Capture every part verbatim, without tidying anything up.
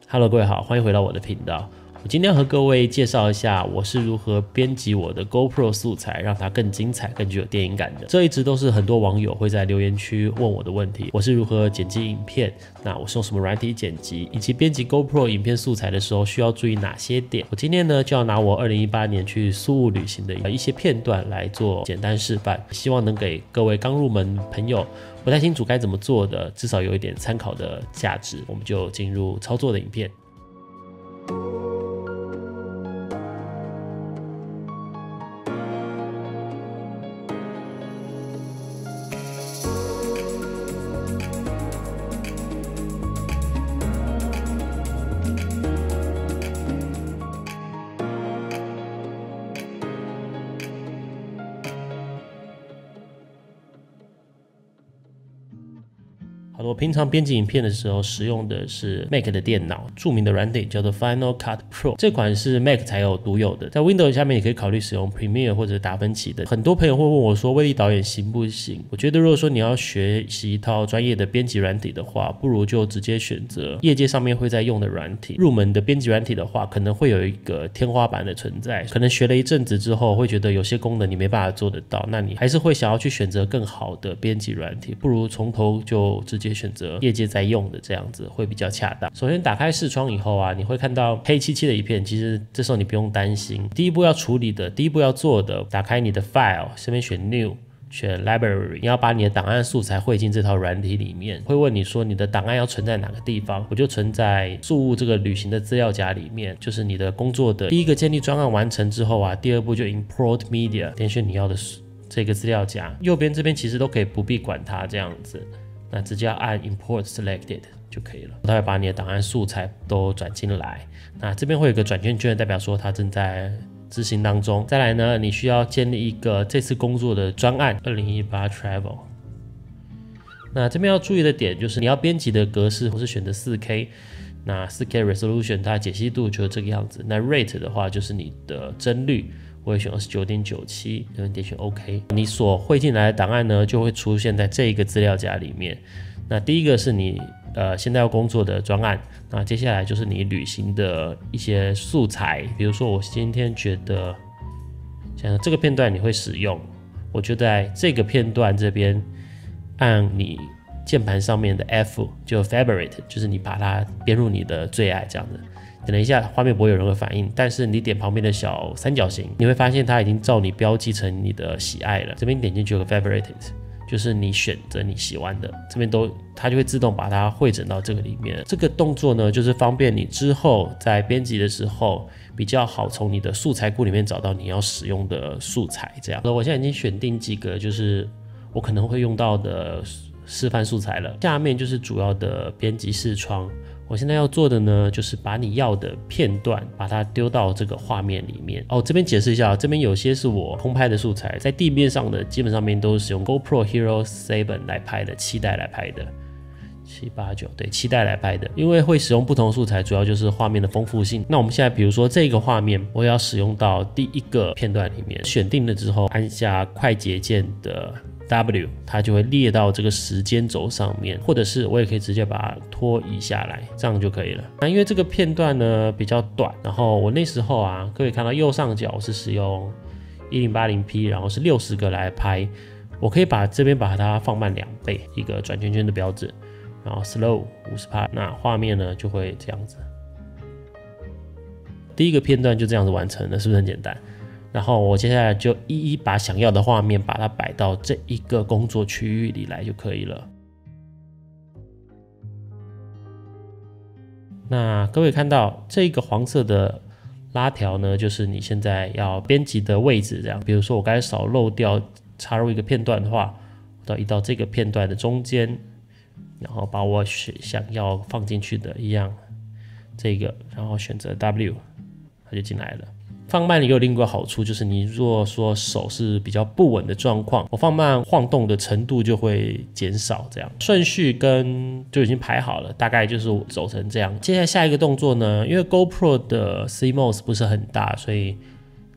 Hello， 各位好，欢迎回到我的频道。我今天要和各位介绍一下我是如何编辑我的 GoPro 素材，让它更精彩、更具有电影感的。这一直都是很多网友会在留言区问我的问题。我是如何剪辑影片？那我是用什么软体剪辑？以及编辑 GoPro 影片素材的时候需要注意哪些点？我今天呢就要拿我二零一八年去宿务旅行的一些片段来做简单示范，希望能给各位刚入门朋友不太清楚该怎么做的，至少有一点参考的价值。我们就进入操作的影片。好的，我平常编辑影片的时候使用的是 Mac 的电脑，著名的软体叫做 Final Cut Pro， 这款是 Mac 才有独有的，在 Windows 下面也可以考虑使用 Premiere 或者达芬奇的。很多朋友会问我说，威力导演行不行？我觉得如果说你要学习一套专业的编辑软体的话，不如就直接选择业界上面会在用的软体。入门的编辑软体的话，可能会有一个天花板的存在，可能学了一阵子之后，会觉得有些功能你没办法做得到，那你还是会想要去选择更好的编辑软体，不如从头就直接选择业界在用的，这样子会比较恰当。首先打开视窗以后啊，你会看到黑漆漆的一片，其实这时候你不用担心。第一步要处理的，第一步要做的，打开你的 File， 这边选 New， 选 Library， 你要把你的档案素材汇进这套软体里面。会问你说你的档案要存在哪个地方，我就存在宿务这个旅行的资料夹里面，就是你的工作的第一个建立专案完成之后啊，第二步就 Import Media， 点选你要的这个资料夹，右边这边其实都可以不必管它这样子。那直接要按 Import Selected 就可以了，它会把你的档案素材都转进来。那这边会有一个转圈圈，代表说它正在执行当中。再来呢，你需要建立一个这次工作的专案二零一八 Travel。那这边要注意的点就是你要编辑的格式，或是选择 四K， 那 四K Resolution 它解析度就是这个样子。那 Rate 的话就是你的帧率。我会选的是 九点九七， 这边点选 OK。 你所汇进来的档案呢，就会出现在这一个资料夹里面。那第一个是你呃现在要工作的专案，那接下来就是你旅行的一些素材，比如说我今天觉得像这个片段你会使用，我就在这个片段这边按你键盘上面的 F， 就 Favorite， 就是你把它编入你的最爱这样子。等一下画面不会有任何反应，但是你点旁边的小三角形，你会发现它已经照你标记成你的喜爱了。这边点进去有个 Favorites， 就是你选择你喜欢的，这边都它就会自动把它汇整到这个里面。这个动作呢，就是方便你之后在编辑的时候比较好从你的素材库里面找到你要使用的素材。这样，我现在已经选定几个就是我可能会用到的示范素材了。下面就是主要的编辑视窗。我现在要做的呢，就是把你要的片段把它丢到这个画面里面。哦，这边解释一下，这边有些是我空拍的素材，在地面上的基本上面都是使用 GoPro Hero 七来拍的，七代来拍的，七八九对，七代来拍的。因为会使用不同素材，主要就是画面的丰富性。那我们现在比如说这个画面，我要使用到第一个片段里面，选定了之后，按下快捷键的W， 它就会列到这个时间轴上面，或者是我也可以直接把它拖移下来，这样就可以了。那因为这个片段呢比较短，然后我那时候啊，各位看到右上角是使用 一零八零 P， 然后是六十个来拍，我可以把这边把它放慢两倍，一个转圈圈的标志，然后 Slow 百分之五十， 那画面呢就会这样子。第一个片段就这样子完成了，是不是很简单？然后我接下来就一一把想要的画面把它摆到这一个工作区域里来就可以了。那各位看到这个黄色的拉条呢，就是你现在要编辑的位置。这样，比如说我刚才少漏掉插入一个片段的话，我到移到这个片段的中间，然后把我想要放进去的一样，这个，然后选择 W， 它就进来了。放慢也有另一个好处，就是你如果说手是比较不稳的状况，我放慢晃动的程度就会减少，这样顺序跟就已经排好了，大概就是走成这样。接下来下一个动作呢，因为 GoPro 的 C M O S 不是很大，所以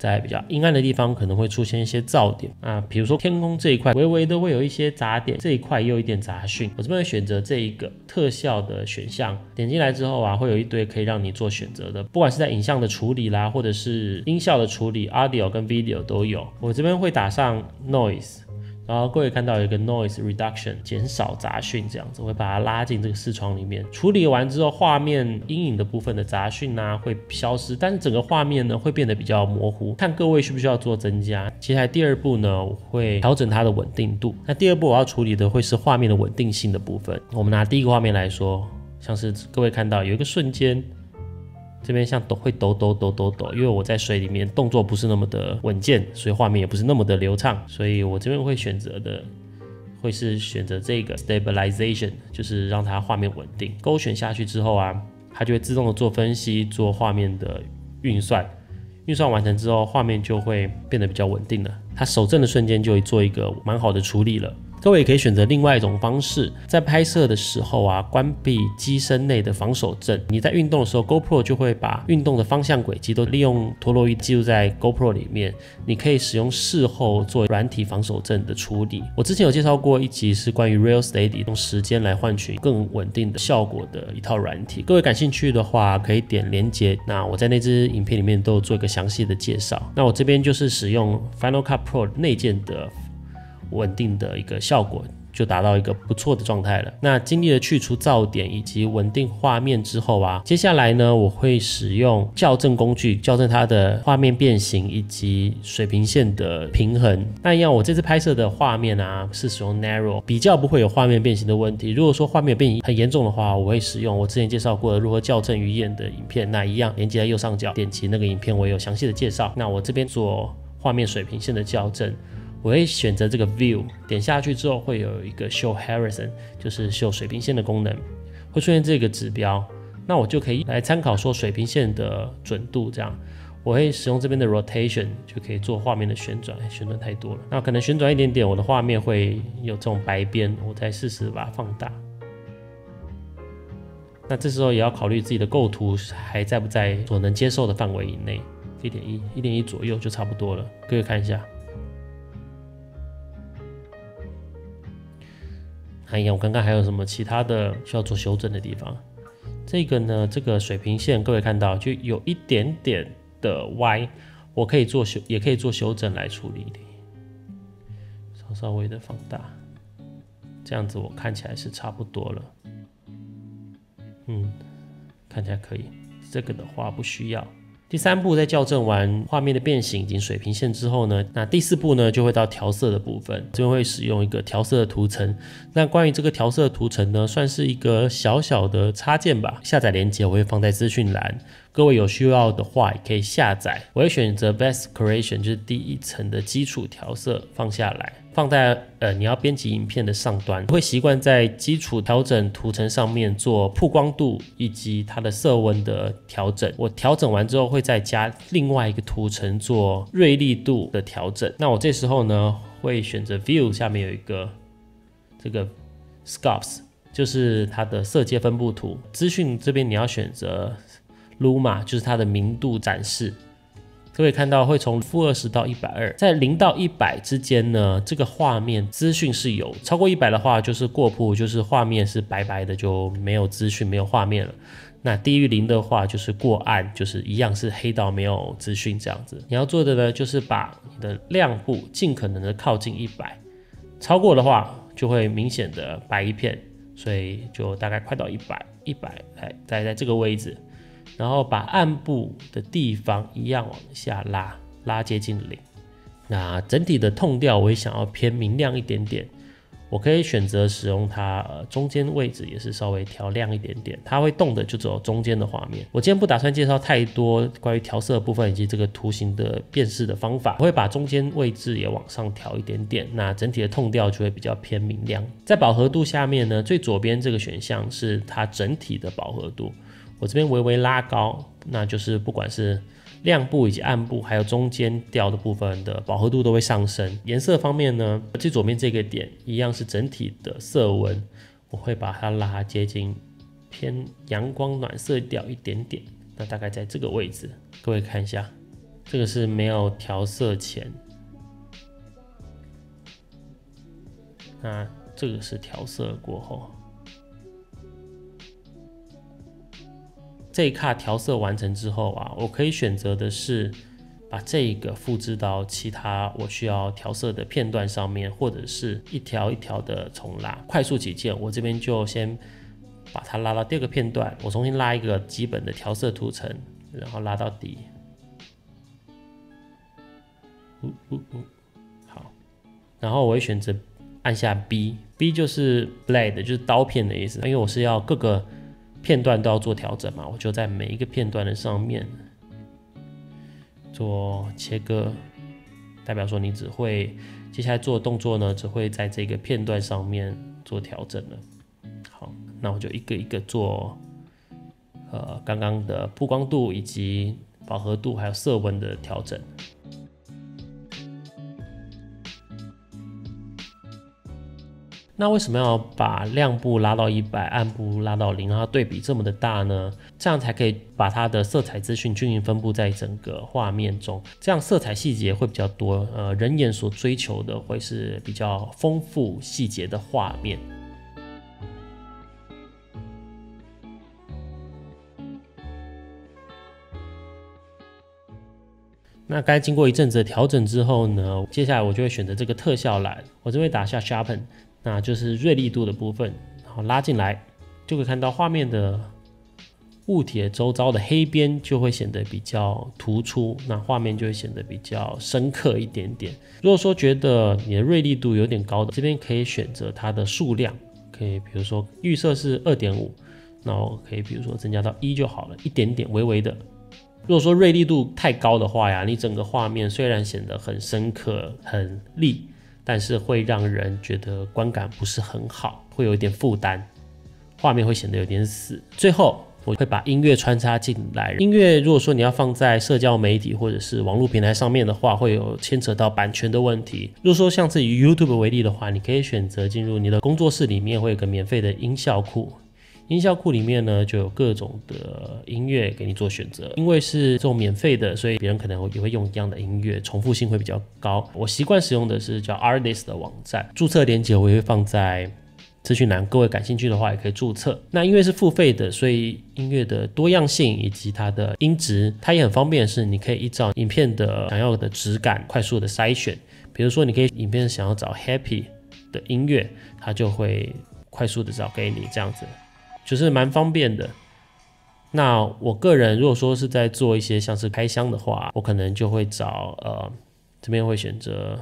在比较阴暗的地方可能会出现一些噪点啊，比如说天空这一块微微的会有一些杂点，这一块也有一点杂讯。我这边会选择这一个特效的选项，点进来之后啊，会有一堆可以让你做选择的，不管是在影像的处理啦，或者是音效的处理 ，audio 跟 video 都有。我这边会打上 noise。然后各位看到有一个 noise reduction 减少杂讯这样子，我会把它拉进这个视窗里面。处理完之后，画面阴影的部分的杂讯啊会消失，但是整个画面呢会变得比较模糊，看各位需不需要做增加。接下来第二步呢，我会调整它的稳定度。那第二步我要处理的会是画面的稳定性的部分。我们拿第一个画面来说，像是各位看到有一个瞬间。这边像抖会抖抖抖抖抖，因为我在水里面动作不是那么的稳健，所以画面也不是那么的流畅，所以我这边会选择的会是选择这个 stabilization， 就是让它画面稳定。勾选下去之后啊，它就会自动的做分析，做画面的运算。运算完成之后，画面就会变得比较稳定了。它手震的瞬间就会做一个蛮好的处理了。各位也可以选择另外一种方式，在拍摄的时候啊，关闭机身内的防手震。你在运动的时候 ，GoPro 就会把运动的方向轨迹都利用陀螺仪记录在 GoPro 里面。你可以使用事后做软体防手震的处理。我之前有介绍过一集是关于 Real Steady 用时间来换取更稳定的效果的一套软体。各位感兴趣的话，可以点连结。那我在那支影片里面都有做一个详细的介绍。那我这边就是使用 Final Cut Pro 内建的。稳定的一个效果就达到一个不错的状态了。那经历了去除噪点以及稳定画面之后啊，接下来呢，我会使用校正工具校正它的画面变形以及水平线的平衡。那一样，我这次拍摄的画面啊是使用 narrow， 比较不会有画面变形的问题。如果说画面变形很严重的话，我会使用我之前介绍过的如何校正鱼眼的影片。那一样连接在右上角，点击那个影片，我有详细的介绍。那我这边做画面水平线的校正。我会选择这个 View， 点下去之后会有一个 Show Horizon， 就是秀水平线的功能，会出现这个指标，那我就可以来参考说水平线的准度这样。我会使用这边的 Rotation， 就可以做画面的旋转，旋转太多了，那可能旋转一点点，我的画面会有这种白边，我再试试把它放大。那这时候也要考虑自己的构图还在不在所能接受的范围以内， 一点一 一点一左右就差不多了，各位看一下。看一眼我刚刚还有什么其他的需要做修正的地方。这个呢，这个水平线各位看到就有一点点的歪，我可以做修，也可以做修正来处理的，稍稍微的放大，这样子我看起来是差不多了。嗯，看起来可以。这个的话不需要。第三步，在校正完画面的变形以及水平线之后呢，那第四步呢就会到调色的部分，这边会使用一个调色的图层。那关于这个调色的图层呢，算是一个小小的插件吧。下载链接我会放在资讯栏，各位有需要的话也可以下载。我会选择 Best Correction， 就是第一层的基础调色放下来。放在呃你要编辑影片的上端，我会习惯在基础调整图层上面做曝光度以及它的色温的调整。我调整完之后会再加另外一个图层做锐利度的调整。那我这时候呢会选择 View 下面有一个这个 Sculpts， 就是它的色阶分布图。资讯这边你要选择 Luma， 就是它的明度展示。各位看到会从负二十到一百二，在零到一百之间呢，这个画面资讯是有，超过一百的话就是过曝，就是画面是白白的，就没有资讯，没有画面了。那低于零的话就是过暗，就是一样是黑到没有资讯这样子。你要做的呢，就是把你的亮部尽可能的靠近一百，超过的话就会明显的白一片，所以就大概快到一百，一百哎，在在这个位置。然后把暗部的地方一样往下拉，拉接近零。那整体的痛调我也想要偏明亮一点点，我可以选择使用它、呃、中间位置也是稍微调亮一点点，它会动的就只有中间的画面。我今天不打算介绍太多关于调色的部分以及这个图形的辨识的方法，我会把中间位置也往上调一点点，那整体的痛调就会比较偏明亮。在饱和度下面呢，最左边这个选项是它整体的饱和度。我这边微微拉高，那就是不管是亮部以及暗部，还有中间调的部分的饱和度都会上升。颜色方面呢，最左边这个点一样是整体的色温，我会把它拉接近偏阳光暖色调一点点，那大概在这个位置，各位看一下， 这个是没有调色前，那这个是调色过后。这一卡调色完成之后啊，我可以选择的是把这个复制到其他我需要调色的片段上面，或者是一条一条的重拉。快速起见，我这边就先把它拉到第二个片段，我重新拉一个基本的调色图层，然后拉到底。呜呜呜，好，然后我会选择按下 B，B 就是 blade， 就是刀片的意思，因为我是要各个片段都要做调整嘛，我就在每一个片段的上面做切割，代表说你只会接下来做的动作呢，只会在这个片段上面做调整了。好，那我就一个一个做，呃，刚刚的曝光度以及饱和度还有色温的调整。那为什么要把亮部拉到一百，暗部拉到零，然后对比这么的大呢？这样才可以把它的色彩资讯均匀分布在整个画面中，这样色彩细节会比较多。呃，人眼所追求的会是比较丰富细节的画面。那该经过一阵子的调整之后呢，接下来我就会选择这个特效栏，我这边打下 Sharpen。那就是锐利度的部分，然后拉进来，就可以看到画面的物体的周遭的黑边就会显得比较突出，那画面就会显得比较深刻一点点。如果说觉得你的锐利度有点高的，这边可以选择它的数量，可以比如说预设是 二点五， 然后可以比如说增加到一就好了，一点点微微的。如果说锐利度太高的话呀，你整个画面虽然显得很深刻很利，但是会让人觉得观感不是很好，会有一点负担，画面会显得有点死。最后我会把音乐穿插进来，音乐如果说你要放在社交媒体或者是网络平台上面的话，会有牵扯到版权的问题。如果说像是以 YouTube 为例的话，你可以选择进入你的工作室里面，会有个免费的音效库。音效库里面呢，就有各种的音乐给你做选择。因为是这种免费的，所以别人可能也会用一样的音乐，重复性会比较高。我习惯使用的是叫 Artlist 的网站，注册链接我也会放在资讯栏，各位感兴趣的话也可以注册。那因为是付费的，所以音乐的多样性以及它的音质，它也很方便的是，你可以依照影片的想要的质感快速的筛选。比如说，你可以影片想要找 happy 的音乐，它就会快速的找给你这样子。就是蛮方便的。那我个人如果说是在做一些像是开箱的话，我可能就会找呃这边会选择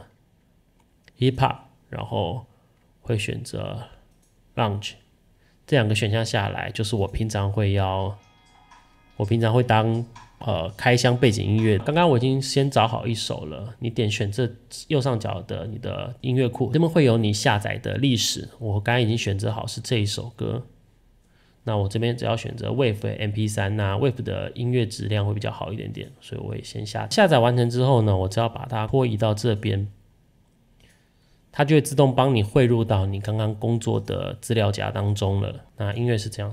hip hop， 然后会选择 lounge， 这两个选项下来，就是我平常会要我平常会当呃开箱背景音乐。刚刚我已经先找好一首了，你点选这右上角的你的音乐库，这边会有你下载的历史，我刚刚已经选择好是这一首歌。那我这边只要选择 Wave 的 M P 三， 那 Wave 的音乐质量会比较好一点点，所以我会先下下载完成之后呢，我只要把它拖移到这边，它就会自动帮你汇入到你刚刚工作的资料夹当中了。那音乐是这样。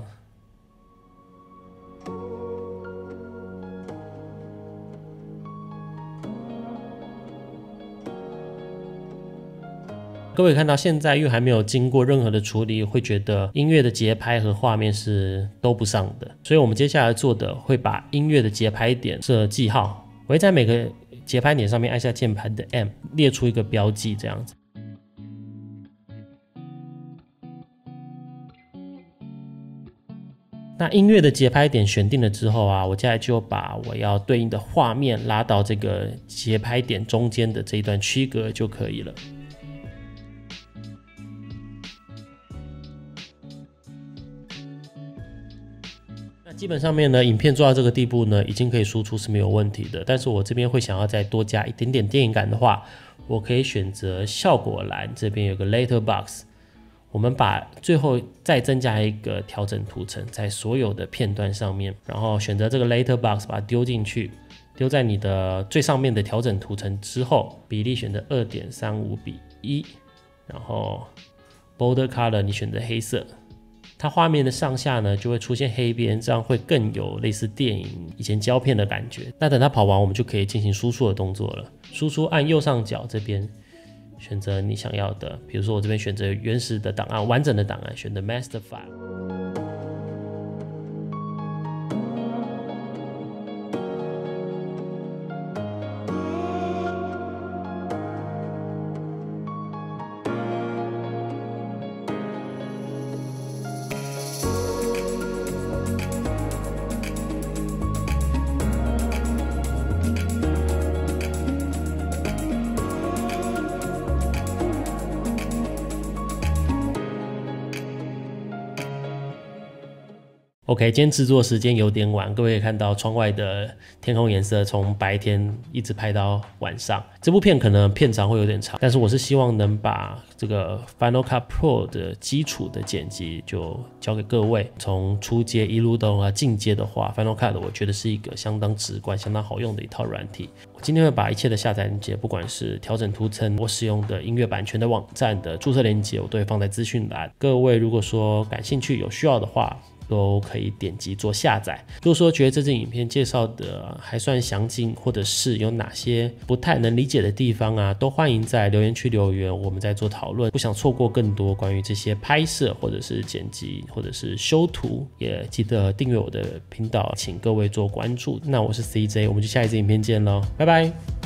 各位看到现在因为还没有经过任何的处理，会觉得音乐的节拍和画面是都不上的，所以我们接下来做的会把音乐的节拍点设记号，我会在每个节拍点上面按下键盘的 M， 列出一个标记这样子。那音乐的节拍点选定了之后啊，我接下来就把我要对应的画面拉到这个节拍点中间的这一段区隔就可以了。基本上面呢，影片做到这个地步呢，已经可以输出是没有问题的。但是我这边会想要再多加一点点电影感的话，我可以选择效果栏，这边有个 Later Box， 我们把最后再增加一个调整图层在所有的片段上面，然后选择这个 Later Box 把它丢进去，丢在你的最上面的调整图层之后，比例选择 二点三五比一，然后 Border Color 你选择黑色。 它画面的上下呢就会出现黑边，这样会更有类似电影以前胶片的感觉。那等它跑完，我们就可以进行输出的动作了。输出按右上角这边选择你想要的，比如说我这边选择原始的档案，完整的档案，选择 Master File。OK， 今天制作时间有点晚，各位可以看到窗外的天空颜色从白天一直拍到晚上。这部片可能片长会有点长，但是我是希望能把这个 Final Cut Pro 的基础的剪辑就交给各位。从初阶一路到啊进阶的话 ，Final Cut 我觉得是一个相当直观、相当好用的一套软体。我今天会把一切的下载链接，不管是调整图层，我使用的音乐版权的网站的注册链接，我都会放在资讯栏。各位如果说感兴趣、有需要的话，都可以点击做下载。如果说觉得这支影片介绍的还算详尽，或者是有哪些不太能理解的地方啊，都欢迎在留言区留言，我们再做讨论。不想错过更多关于这些拍摄或者是剪辑或者是修图，也记得订阅我的频道，请各位做关注。那我是 C J， 我们就下一支影片见咯，拜拜。